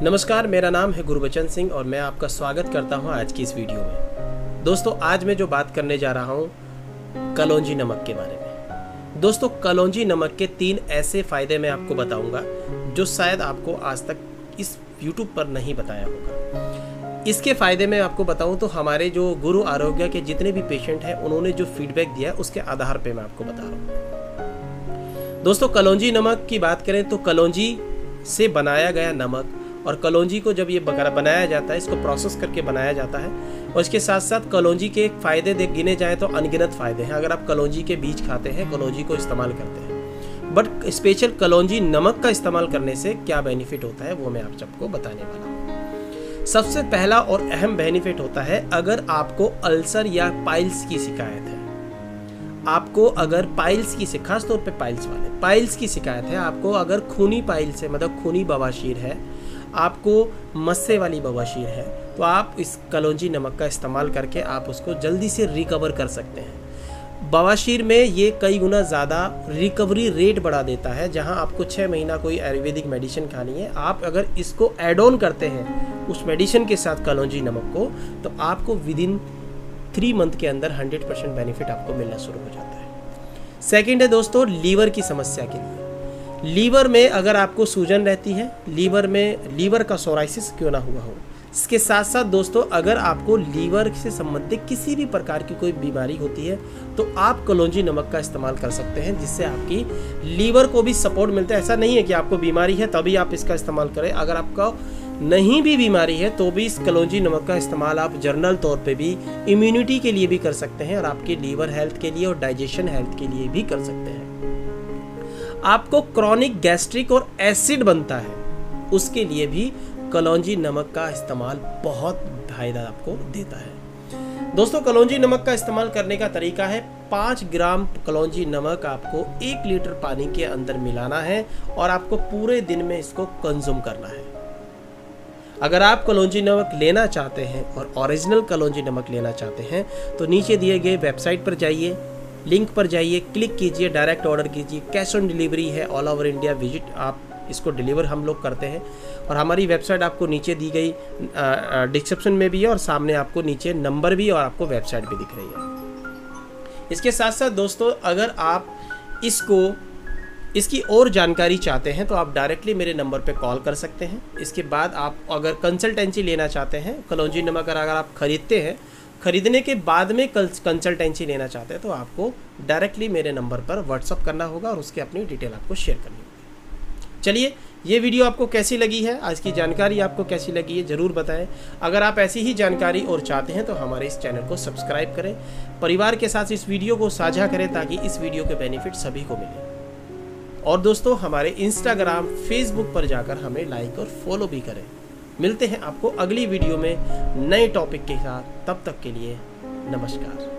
नमस्कार, मेरा नाम है गुरबचन सिंह और मैं आपका स्वागत करता हूं आज की इस वीडियो में। दोस्तों, आज मैं जो बात करने जा रहा हूं कलौंजी नमक के बारे में। दोस्तों, कलौंजी नमक के 3 ऐसे फ़ायदे मैं आपको बताऊंगा जो शायद आपको आज तक इस YouTube पर नहीं बताया होगा। इसके फ़ायदे मैं आपको बताऊं तो हमारे जो गुरु आरोग्य के जितने भी पेशेंट हैं उन्होंने जो फीडबैक दिया है उसके आधार पर मैं आपको बता रहा हूँ। दोस्तों, कलौंजी नमक की बात करें तो कलौंजी से बनाया गया नमक और कलौंजी को जब ये बनाया जाता है, इसको प्रोसेस करके बनाया जाता है और इसके साथ साथ कलौंजी के फ़ायदे गिने जाएँ तो अनगिनत फ़ायदे हैं। अगर आप कलौंजी के बीज खाते हैं, कलौंजी को इस्तेमाल करते हैं, बट स्पेशल कलौंजी नमक का इस्तेमाल करने से क्या बेनिफिट होता है वो मैं आप सबको बताने वाला हूँ। सबसे पहला और अहम बेनिफिट होता है, अगर आपको अल्सर या पाइल्स की शिकायत है, आपको अगर पाइल्स की खास तौर पे पाइल्स की शिकायत है, आपको अगर खूनी पाइल्स है मतलब खूनी बवासीर है, आपको मस्से वाली बवासीर है, तो आप इस कलौंजी नमक का इस्तेमाल करके आप उसको जल्दी से रिकवर कर सकते हैं। बवासीर में ये कई गुना ज़्यादा रिकवरी रेट बढ़ा देता है। जहां आपको 6 महीना कोई आयुर्वेदिक मेडिसिन खानी है, आप अगर इसको ऐड ऑन करते हैं उस मेडिसिन के साथ कलौंजी नमक को, तो आपको विदिन 3 मंथ के अंदर 100% बेनिफिट आपको मिलना शुरू हो जाता है। सेकेंड है दोस्तों, लीवर की समस्या के लिए। लीवर में अगर आपको सूजन रहती है, लीवर का सोराइसिस क्यों ना हुआ हो, इसके साथ साथ दोस्तों अगर आपको लीवर से संबंधित किसी भी प्रकार की कोई बीमारी होती है तो आप कलौंजी नमक का इस्तेमाल कर सकते हैं, जिससे आपकी लीवर को भी सपोर्ट मिलता है। ऐसा नहीं है कि आपको बीमारी है तभी आप इसका इस्तेमाल करें। अगर आपका नहीं भी बीमारी है तो भी इस कलौंजी नमक का इस्तेमाल आप जनरल तौर पे भी इम्यूनिटी के लिए भी कर सकते हैं और आपके लीवर हेल्थ के लिए और डाइजेशन हेल्थ के लिए भी कर सकते हैं। आपको क्रॉनिक गैस्ट्रिक और एसिड बनता है, उसके लिए भी कलौंजी नमक का इस्तेमाल बहुत फायदा आपको देता है। दोस्तों, कलौंजी नमक का इस्तेमाल करने का तरीका है, 5 ग्राम कलौंजी नमक आपको 1 लीटर पानी के अंदर मिलाना है और आपको पूरे दिन में इसको कंज्यूम करना है। अगर आप कलौंजी नमक लेना चाहते हैं और ओरिजिनल कलौंजी नमक लेना चाहते हैं तो नीचे दिए गए वेबसाइट पर जाइए, लिंक पर जाइए, क्लिक कीजिए, डायरेक्ट ऑर्डर कीजिए। कैश ऑन डिलीवरी है, ऑल ओवर इंडिया विजिट आप इसको डिलीवर हम लोग करते हैं और हमारी वेबसाइट आपको नीचे दी गई डिस्क्रिप्शन में भी है और सामने आपको नीचे नंबर भी और आपको वेबसाइट भी दिख रही है। इसके साथ साथ दोस्तों, अगर आप इसकी और जानकारी चाहते हैं तो आप डायरेक्टली मेरे नंबर पे कॉल कर सकते हैं। इसके बाद आप अगर कंसल्टेंसी लेना चाहते हैं, कलौंजी नमक अगर आप खरीदते हैं, खरीदने के बाद में कंसल्टेंसी लेना चाहते हैं तो आपको डायरेक्टली मेरे नंबर पर व्हाट्सअप करना होगा और उसकी अपनी डिटेल आपको शेयर करनी होगी। चलिए, ये वीडियो आपको कैसी लगी है, आज की जानकारी आपको कैसी लगी है ज़रूर बताएं। अगर आप ऐसी ही जानकारी और चाहते हैं तो हमारे इस चैनल को सब्सक्राइब करें, परिवार के साथ इस वीडियो को साझा करें ताकि इस वीडियो के बेनिफिट सभी को मिले। और दोस्तों, हमारे इंस्टाग्राम, फेसबुक पर जाकर हमें लाइक और फॉलो भी करें। मिलते हैं आपको अगली वीडियो में नए टॉपिक के साथ, तब तक के लिए नमस्कार।